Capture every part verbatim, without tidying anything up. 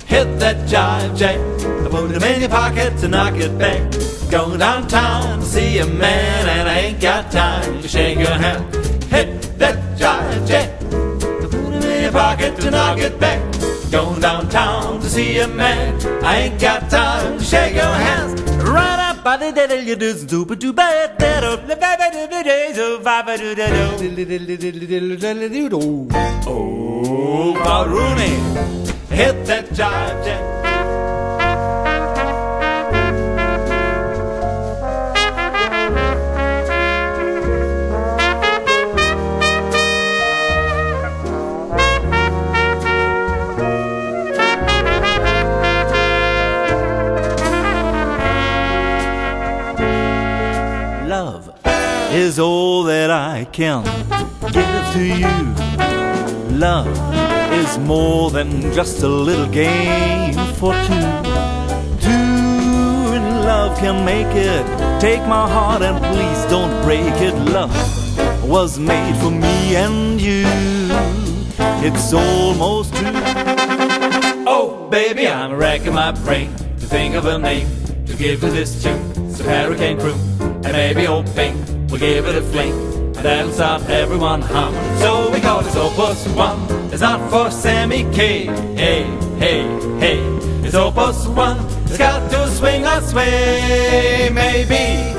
hit that jive jack. I put him in your pocket to knock it back. Going downtown to see a man and I ain't got time to shake your hand. Hit that jive jack. I put him in your pocket to knock it back. Going downtown to see a man, I ain't got time to shake your hands. Right up by the dead, you do super do bad. Oh, Paul Rooney, hit that jive jack. Love is all that I can give to you. Love is more than just a little game for two. Two in love can make it. Take my heart and please don't break it. Love was made for me and you. It's almost true. Oh, baby, I'm racking my brain to think of a name to give to this tune. So Hurricane Crew and maybe Old Bing will give it a fling, and that'll start everyone humming. So we call this Opus One. It's not for Sammy K. Hey, hey, hey. It's Opus One. It's got to swing or sway, maybe.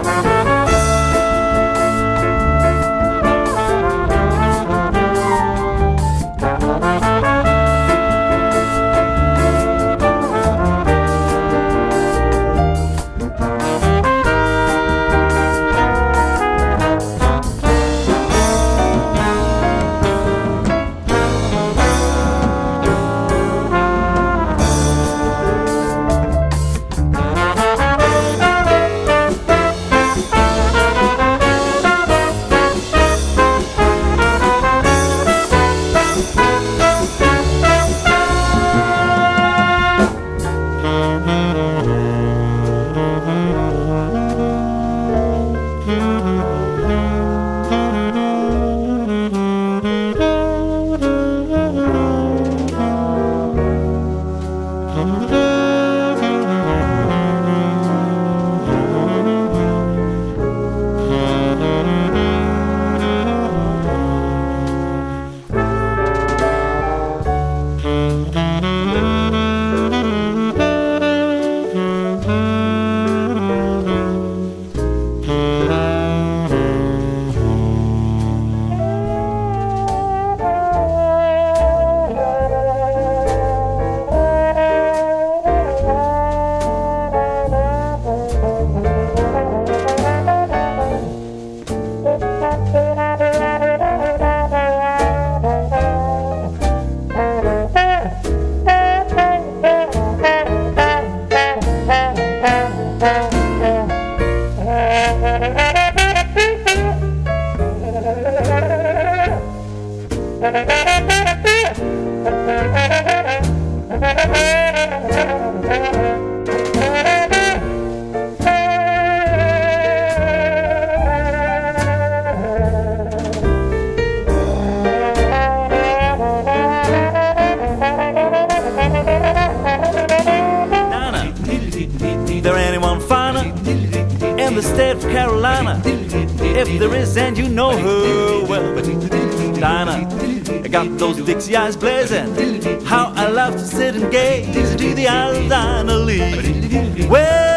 There anyone finer in the state of Carolina? If there is, and you know her well, Dinah, I got those Dixie eyes blazing. How I love to sit and gaze into the eyes of Dinah Lee.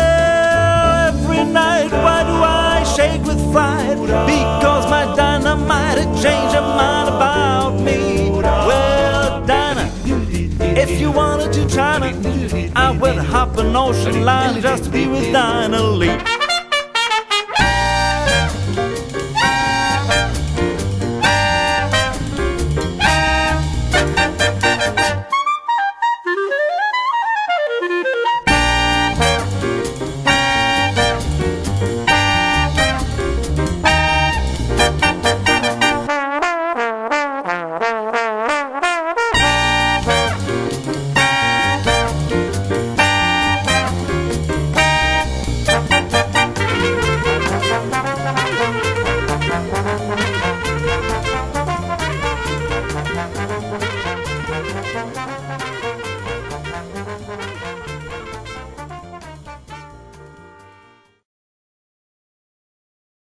Well, every night, why do I shake with fright? Because my dynamite had changed her mind about me. Well, Dinah, if you wanted to China, I would hop an ocean line just to be with Dinah Lee.